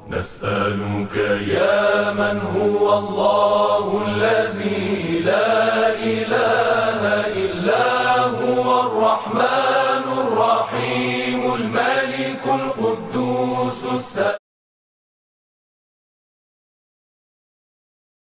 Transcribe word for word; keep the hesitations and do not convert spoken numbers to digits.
نسألك يا من هو الله الذي لا إله إلا هو الرحمن الرحيم الملك القدوس السلام